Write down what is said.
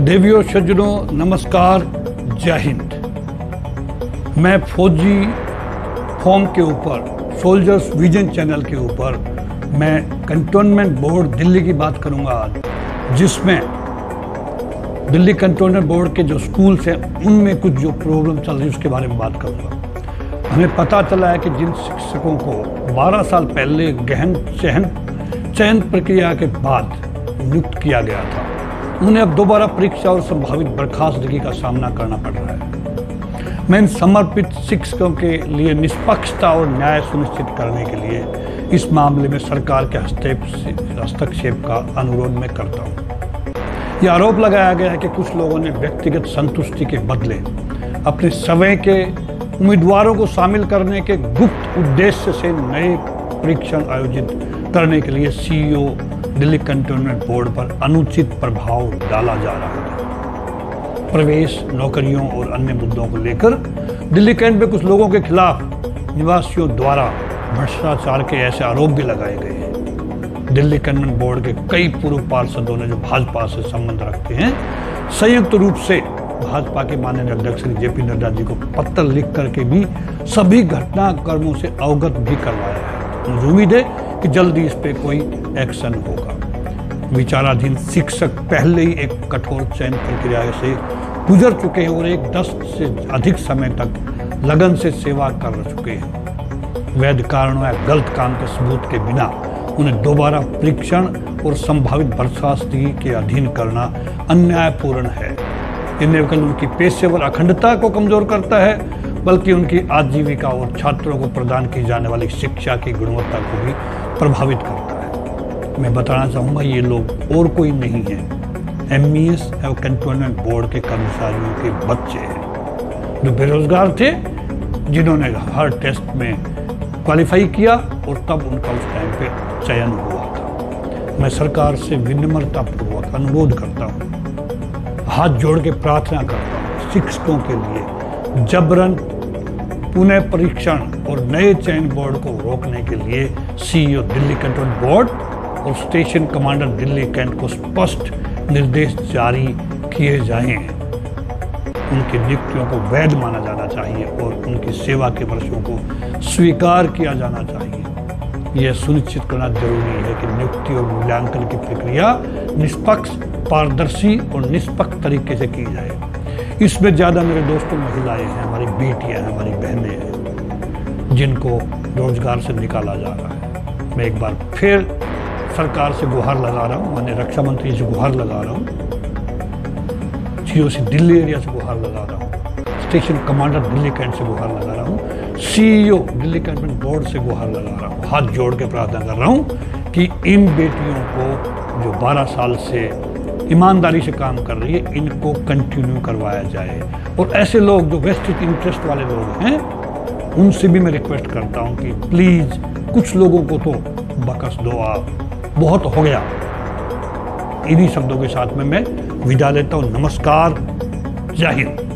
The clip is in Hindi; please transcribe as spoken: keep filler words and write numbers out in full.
देवियों सज्जनों नमस्कार, जय हिंद। मैं फौजी फॉर्म के ऊपर सोल्जर्स विजन चैनल के ऊपर मैं कंटोनमेंट बोर्ड दिल्ली की बात करूंगा आज, जिसमें दिल्ली कंटोनमेंट बोर्ड के जो स्कूल्स हैं उनमें कुछ जो प्रॉब्लम चल रही है उसके बारे में बात करूंगा। हमें पता चला है कि जिन शिक्षकों को बारह साल पहले गहन चयन चयन प्रक्रिया के बाद नियुक्त किया गया था, उन्हें अब दोबारा परीक्षा और संभावित बर्खास्तगी का सामना करना पड़ रहा है। मैं इन समर्पित शिक्षकों के लिए निष्पक्षता और न्याय सुनिश्चित करने के लिए इस मामले में सरकार के हस्तक्षेप का अनुरोध मैं करता हूँ। यह आरोप लगाया गया है कि कुछ लोगों ने व्यक्तिगत संतुष्टि के बदले अपने स्वयं के उम्मीदवारों को शामिल करने के गुप्त उद्देश्य से नए परीक्षण आयोजित करने के लिए सीईओ दिल्ली कंटोनमेंट बोर्ड पर अनुचित प्रभाव डाला जा रहा है। प्रवेश, नौकरियों और अन्य मुद्दों को लेकर दिल्ली कैंट में कुछ लोगों के खिलाफ निवासियों द्वारा भ्रष्टाचार के ऐसे आरोप भी लगाए गए हैं। दिल्ली कंटोनमेंट बोर्ड के कई पूर्व पार्षदों ने, जो भाजपा से संबंध रखते हैं, संयुक्त रूप से भाजपा के माननीय अध्यक्ष श्री जेपी नड्डा जी को पत्र लिख करके भी सभी घटनाक्रमों से अवगत भी करवाया है। मुझे उम्मीद है कि जल्दी इस पे कोई एक्शन होगा। विचाराधीन शिक्षक पहले ही एक कठोर चयन प्रक्रिया से गुजर चुके हैं और एक दशक से अधिक समय तक लगन से सेवा कर चुके हैं। वैध कारणों या गलत काम के सबूत के बिना उन्हें दोबारा परीक्षण और संभावित बर्खास्तगी के अधीन करना अन्यायपूर्ण है। यह न केवल उनकी पेशेवर अखंडता को कमजोर करता है, बल्कि उनकी आजीविका और छात्रों को प्रदान की जाने वाली शिक्षा की गुणवत्ता को भी प्रभावित करता है। मैं बताना चाहूँगा, ये लोग और कोई नहीं है, एम ई एस और कंटोनमेंट बोर्ड के कर्मचारियों के बच्चे हैं जो बेरोजगार थे, जिन्होंने हर टेस्ट में क्वालिफाई किया और तब उनका उस टाइम पे चयन हुआ था। मैं सरकार से विनम्रतापूर्वक अनुरोध करता हूँ, हाथ जोड़ के प्रार्थना करता हूँ, शिक्षकों के लिए जबरन पुनः परीक्षण और नए चयन बोर्ड को रोकने के लिए सीईओ दिल्ली कंटोनमेंट बोर्ड और स्टेशन कमांडर दिल्ली कैंट को स्पष्ट निर्देश जारी किए जाएं। उनकी नियुक्तियों को वैध माना जाना चाहिए और उनकी सेवा के वर्षों को स्वीकार किया जाना चाहिए। यह सुनिश्चित करना जरूरी है कि नियुक्ति और मूल्यांकन की प्रक्रिया निष्पक्ष, पारदर्शी और निष्पक्ष तरीके से की जाए। इसमें ज़्यादा मेरे दोस्तों महिलाएं हैं, हमारी बेटियां हैं, हमारी बहनें हैं, जिनको रोजगार से निकाला जा रहा है। मैं एक बार फिर सरकार से गुहार लगा रहा हूँ, माननीय रक्षा मंत्री से गुहार लगा रहा हूँ, जीओसी दिल्ली एरिया से गुहार लगा रहा हूँ, स्टेशन कमांडर दिल्ली कैंट से गुहार लगा रहा हूँ, सीईओ दिल्ली कंटोनमेंट बोर्ड से गुहार लगा रहा हूँ, हाथ जोड़ के प्रार्थना कर रहा हूँ कि इन बेटियों को जो बारह साल से ईमानदारी से काम कर रही है, इनको कंटिन्यू करवाया जाए। और ऐसे लोग जो वेस्टेड इंटरेस्ट वाले लोग हैं, उनसे भी मैं रिक्वेस्ट करता हूं कि प्लीज कुछ लोगों को तो बकस दो, आप बहुत हो गया। इन्हीं शब्दों के साथ में मैं विदा लेता हूं। नमस्कार, जय हिंद।